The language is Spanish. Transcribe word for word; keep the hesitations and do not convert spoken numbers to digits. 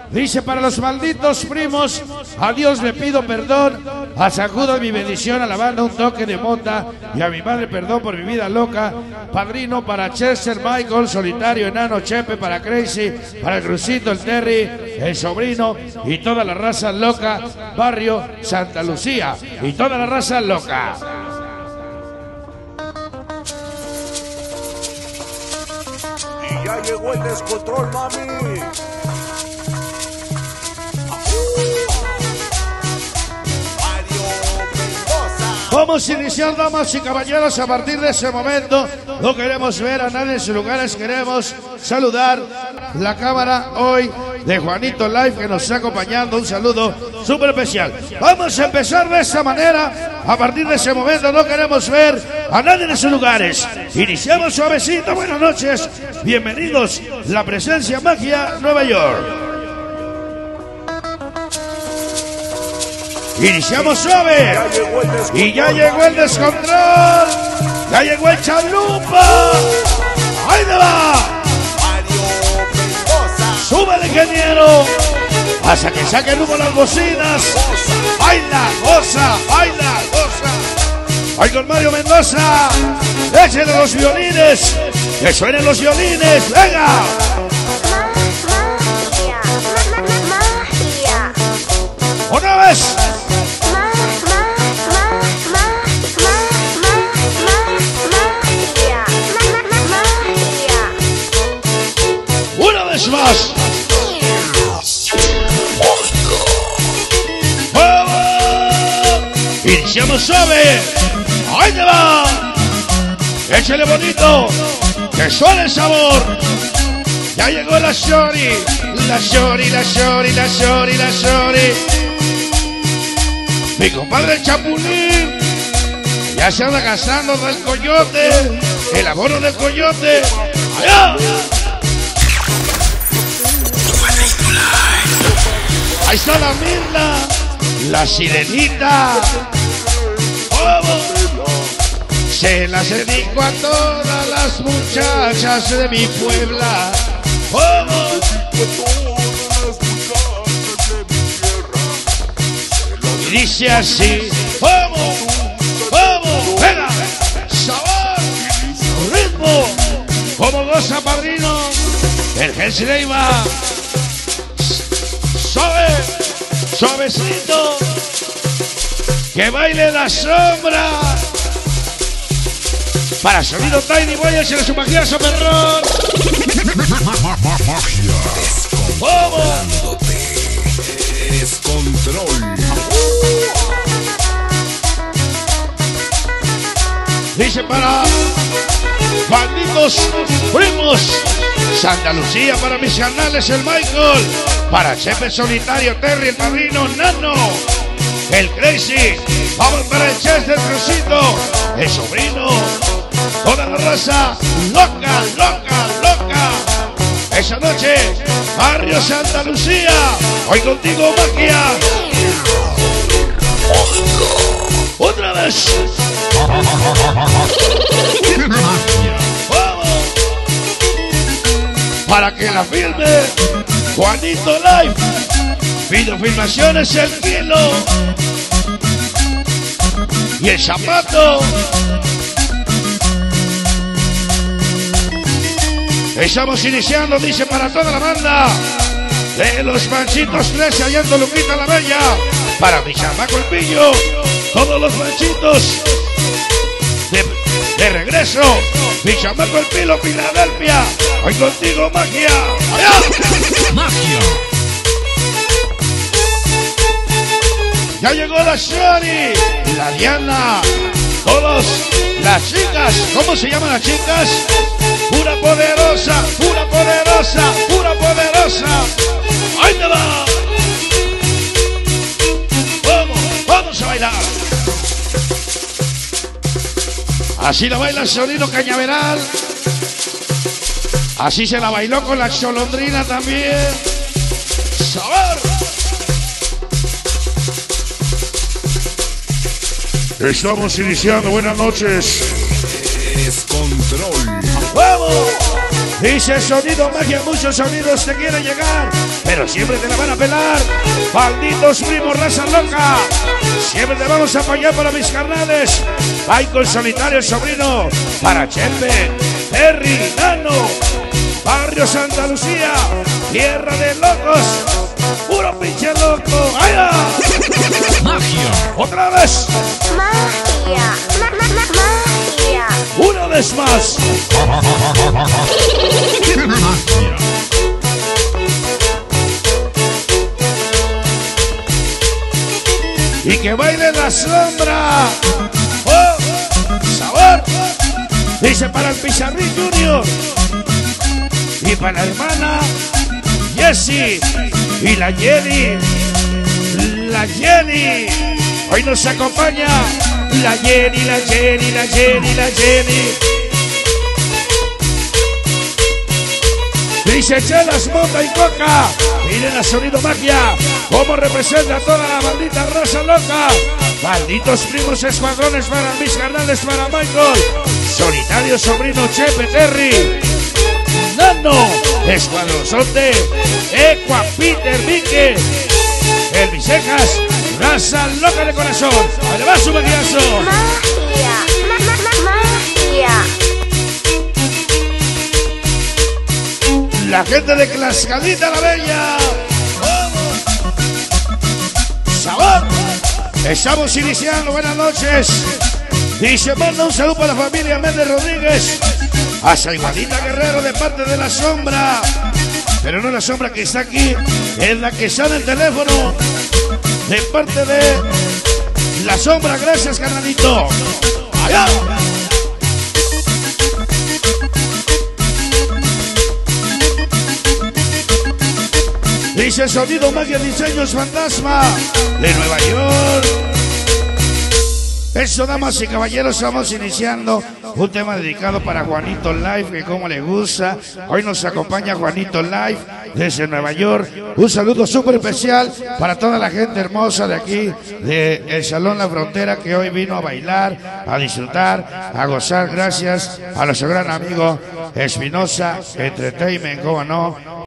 Dice, para los malditos primos, a Dios le pido perdón, a Sacudo mi bendición, a la banda un toque de mota, y a mi madre perdón por mi vida loca. Padrino para Chester, Michael, Solitario, Enano, Chepe, para Crazy, para el Crucito, el Terry, el sobrino y toda la raza loca. Barrio Santa Lucía y toda la raza loca. Y ya llegó el descontrol, mami. Vamos a iniciar, damas y caballeros, a partir de ese momento. No queremos ver a nadie en sus lugares, queremos saludar la cámara hoy de Juanito Live, que nos está acompañando. Un saludo súper especial. Vamos a empezar de esa manera. A partir de ese momento no queremos ver a nadie en sus lugares. Iniciamos suavecito. Buenas noches, bienvenidos. La presencia Magia Nueva York. Iniciamos suave. Y ya llegó el descontrol. Ya llegó el chalupa. Ahí te va. Súbele, ingeniero. Hasta que saquen humo las bocinas. Baila, goza, baila, goza. Ay, con Mario Mendoza. Échenle los violines. Que suenen los violines. Venga. Una vez. Más. ¡Vamos! Iniciamos suave. ¡Ahí te va! Échale bonito. Que suene el sabor. Ya llegó la shori. La shori, la shori, la shori, la shori. Mi compadre el Chapulín. Ya se anda gastando del coyote. El abono del coyote. ¡Allá! Ahí está la Mirna, la Sirenita. ¡Vamos! Se las dedico a todas las muchachas de mi Puebla. ¡Vamos! Y dice así. ¡Vamos! ¡Vamos! ¡Venga! ¡Sabor! ¡Ritmo! ¡Como goza, padrino! El Gens Leiva. Suave, suavecito, que baile la sombra. Para sonido Tiny Boy, échale su magiazo, perrón. ¡Vamos! Descontrol. Dice para malditos primos. Santa Lucía para mis canales, el Michael. Para Chepe, Solitario, Terry, el Padrino, Nano, el Crazy. Vamos para el Chester, el Crucito, el sobrino. Toda la raza loca, loca, loca. Esa noche, Barrio Santa Lucía. Hoy contigo, Magia. Otra vez. Vamos. Para que la filme Juanito Live. Video filmaciones el kilo. Y el zapato. Estamos iniciando, dice, para toda la banda de los Manchitos trece, allá en Toluquita la Bella. Para mi chamaco el Pillo. Todos los manchitos de, de regreso. Mi chamaco el Pilo, Filadelfia. Hoy contigo, Magia. ¡Allá! Magia. Ya llegó la Shari, la Diana, todos, las chicas. ¿Cómo se llaman las chicas? Pura poderosa, pura poderosa, pura poderosa. ¡Ahí te va! Vamos, vamos a bailar. Así la baila el Solino Cañaveral. Así se la bailó con la Cholondrina también. ¡Sabor! Estamos iniciando, buenas noches. Descontrol. ¡Vamos! Dice Sonido Magia, muchos sonidos te quieren llegar, pero siempre te la van a pelar. Malditos primos, raza loca, siempre te vamos a apoyar para mis carnales. Michael Solitario, el sobrino, para Chepe, Terry, Nano, Barrio Santa Lucía, tierra de locos, puro pinche loco. ¡Vaya! Magia. Otra vez. Magia. Ma ma ma magia. Una vez más. Y que baile la sombra. ¡Oh! ¡Sabor! Dice para el Pizarrín Junior. Y para la hermana Jessie. Y la Jenny. La Jenny. Hoy nos acompaña la Jenny, la Jenny, la Jenny, la Jenny. Dice Chelas, Monta y Coca. Miren a Sonido Magia, cómo representa a toda la maldita raza loca. Malditos primos, escuadrones para mis carnales, para Michael Solitario, sobrino, Chepe, Terry, Nano, escuadronzote, Equa, Peter, Vique, el Visejas, raza loca de corazón. Ahí va su maquillazo. Magia. Ma ma ma magia. La gente de Tlaxcalita la Bella. ¡Vamos! ¡Sabor! Estamos iniciando, buenas noches. Dice, manda un saludo para la familia Méndez Rodríguez. Hasta Igualita Guerrero de parte de la sombra. Pero no la sombra que está aquí, es la que está en el teléfono. De parte de la sombra, gracias carnalito. ¡Allá! Dice Sonido Magia, Diseños Fantasma de Nueva York. Eso, damas y caballeros, estamos iniciando un tema dedicado para Juanito Live, que como le gusta. Hoy nos acompaña Juanito Live desde Nueva York. Un saludo súper especial para toda la gente hermosa de aquí, de el Salón La Frontera, que hoy vino a bailar, a disfrutar, a gozar. Gracias a nuestro gran amigo Espinosa Entertainment, como no.